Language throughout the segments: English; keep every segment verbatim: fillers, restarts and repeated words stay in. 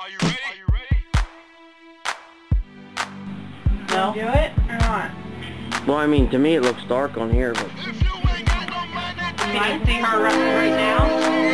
Are you ready? Are you ready? No. Do it or not? Well, I mean, to me it looks dark on here, but... If you ain't got no money, Can you see her right now?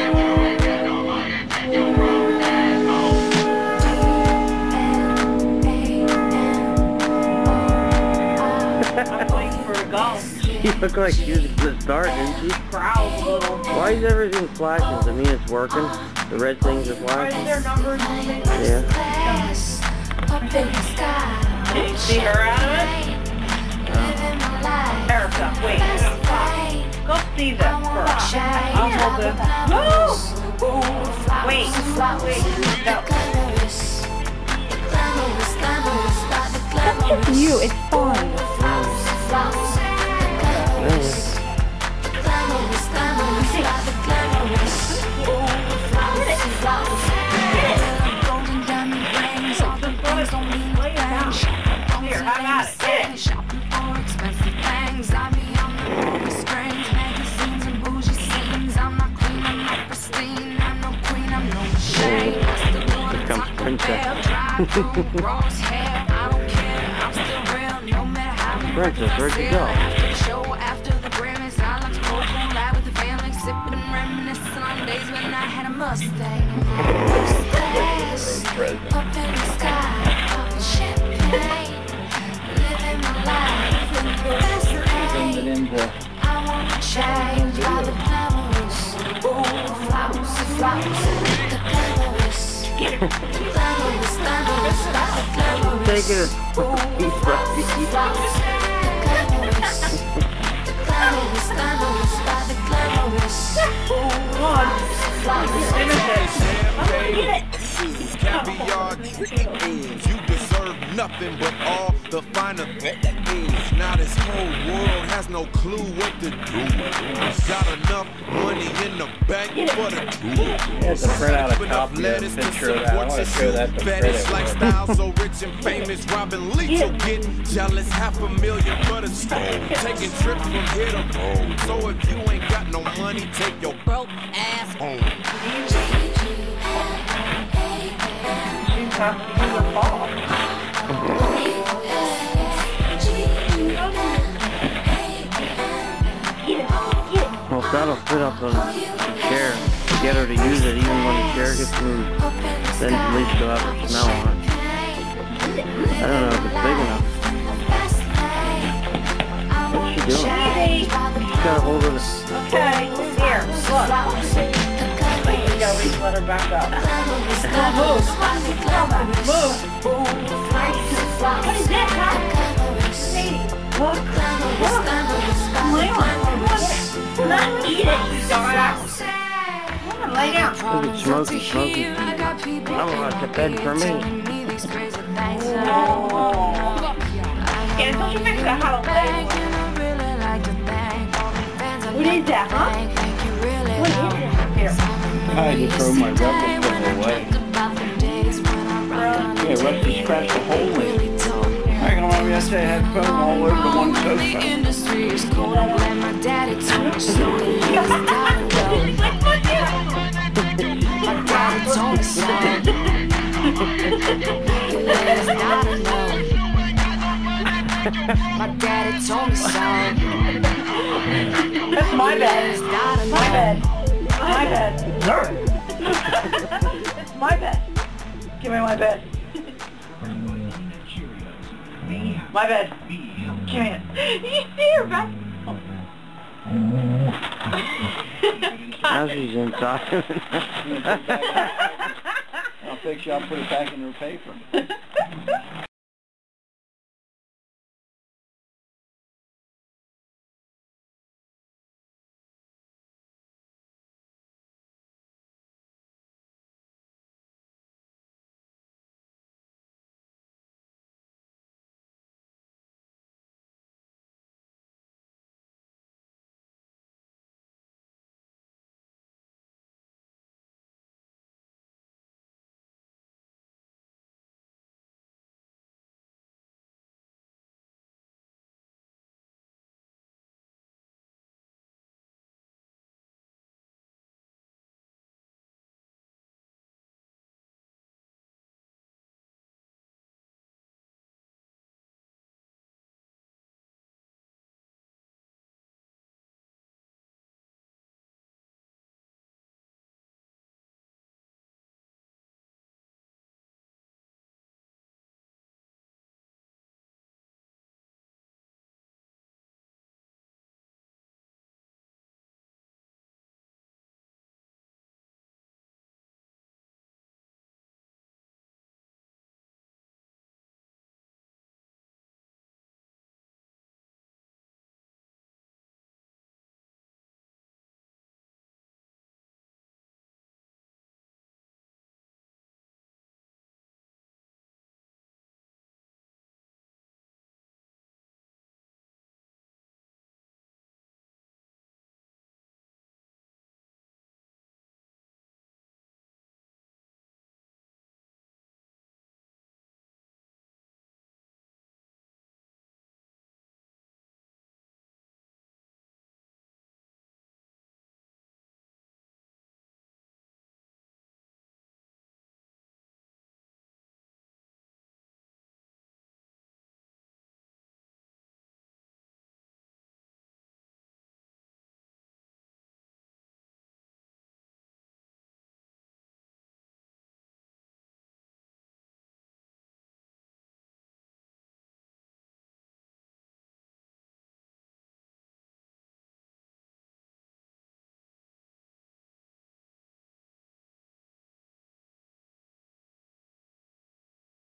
I'm waiting for a golf. She looked like she was gonna start, didn't she? Growls a little. Why is everything flashing? To me it's working. The red things are Are flashing. there numbers and things? Yeah. Can you see her out of it? Erica, wait. Go see them first. I'll hold them. No! Wait. Wait. No. That's just you. It's fine. Here, how about it? Get it. Here comes Princess. Princess, where'd you go? Take it. caviar dreams. You deserve nothing but all the finer things. Now this whole world has no clue what to do. Got enough money in the bank for the two. You have to print out a copy of a picture of that. I want to show that to Fetish Fred. lifestyle so rich and famous. Robin Leach will get jealous. Half a million for the stove. Taking trips from here to home. So if you ain't got no money, take your broke ass home. Have to do the fall. Well, that'll fit up on the chair. Get her to use it even when the chair gets moved. Then at least she'll have her smell on it. I don't know if it's big enough. What's she doing? She's got a hold of it. Okay, here, look. Wait, you gotta wait to let her back up. Move. Move. What is that, huh? Sadie, look. Look. Lay on. Not eat it, you dumbass. Come on, lay down. Look at Smokey, Smokey. I want the bed for me. Yeah, don't you fix that hollow leg? What is that, huh? What is it? Here. I had to throw my rubber stuff away. Yeah, Rusty scratched a hole in it. I can remember yesterday I had foam all over the one sofa. My daddy told me so. That's my bed. My bed. My bed. My bed. Give me my bed. My bed. Give me it. You see her back? Now she's inside. I'll fix you, I'll put it back in her paper.